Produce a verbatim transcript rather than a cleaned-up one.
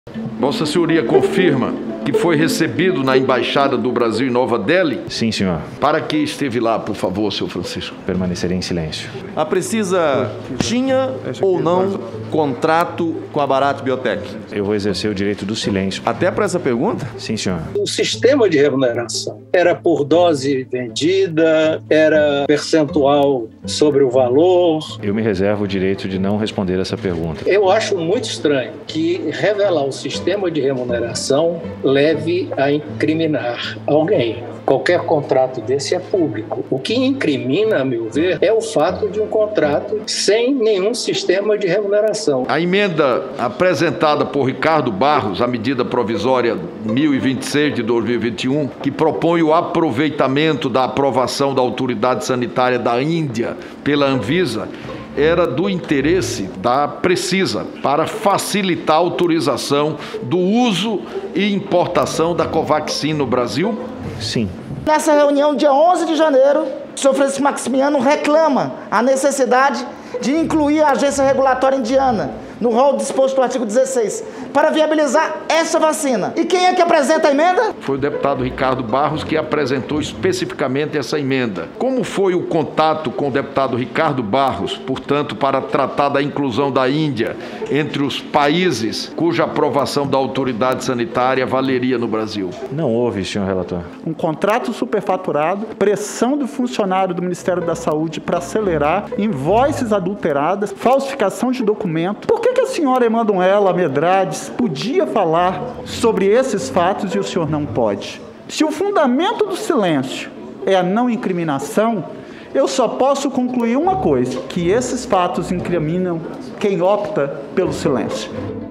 Vossa Senhoria confirma que foi recebido na Embaixada do Brasil em Nova Delhi? Sim, senhor. Para que esteve lá, por favor, senhor Francisco? Permanecerei em silêncio. A Precisa tinha ou não contrato com a Bharat Biotech? Eu vou exercer o direito do silêncio. Até para essa pergunta? Sim, senhor. O sistema de remuneração era por dose vendida, era percentual sobre o valor? Eu me reservo o direito de não responder essa pergunta. Eu acho muito estranho que revelar o sistema de remuneração leve a incriminar alguém. Qualquer contrato desse é público. O que incrimina, a meu ver, é o fato de um contrato sem nenhum sistema de remuneração. A emenda apresentada por Ricardo Barros, a medida provisória mil e vinte e seis de dois mil e vinte e um, que propõe o aproveitamento da aprovação da Autoridade Sanitária da Índia pela Anvisa, era do interesse da Precisa para facilitar a autorização do uso e importação da Covaxin no Brasil? Sim. Nessa reunião, dia onze de janeiro, o senhor Francisco Maximiano reclama a necessidade de incluir a agência regulatória indiana no rol disposto do artigo dezesseis, para viabilizar essa vacina. E quem é que apresenta a emenda? Foi o deputado Ricardo Barros que apresentou especificamente essa emenda. Como foi o contato com o deputado Ricardo Barros, portanto, para tratar da inclusão da Índia entre os países cuja aprovação da autoridade sanitária valeria no Brasil? Não houve, senhor relator. Um contrato superfaturado, pressão do funcionário do Ministério da Saúde para acelerar, invoices adulteradas, falsificação de documento. Por que que a senhora Emanuela Medrades podia falar sobre esses fatos e o senhor não pode? Se o fundamento do silêncio é a não incriminação, eu só posso concluir uma coisa, que esses fatos incriminam quem opta pelo silêncio.